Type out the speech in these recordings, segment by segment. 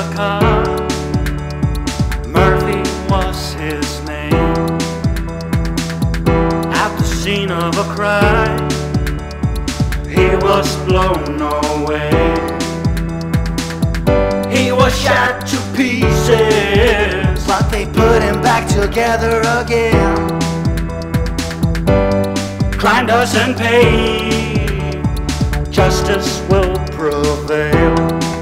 regular car. Murphy was his name. At the scene of a crime, he was blown away. He was shot to pieces, but they put him back together again. Crime doesn't pay, justice will prevail.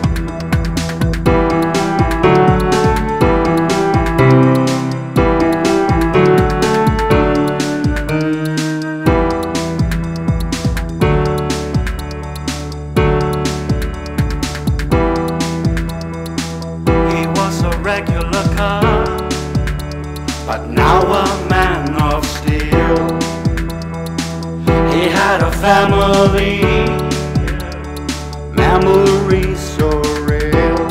He was a regular car, but now a man of steel. He had a family, memories so real.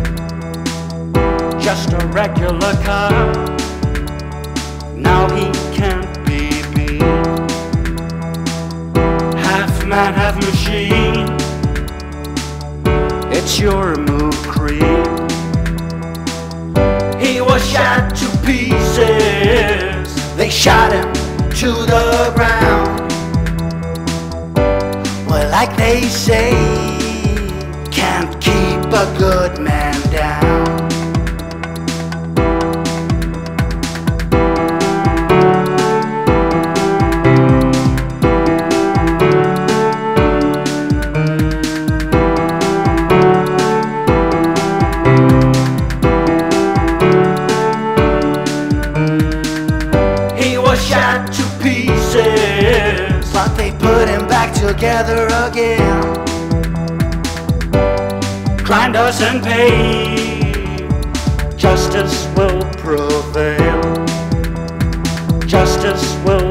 Just a regular car, now he can't be beat. Half man, half machine, it's your move, creep. He was shot to pieces, They shot him to the ground. Well, like they say, can't keep a good man down. He was shot to pieces, but they put him back together again. Crime doesn't pay, justice will prevail. Justice will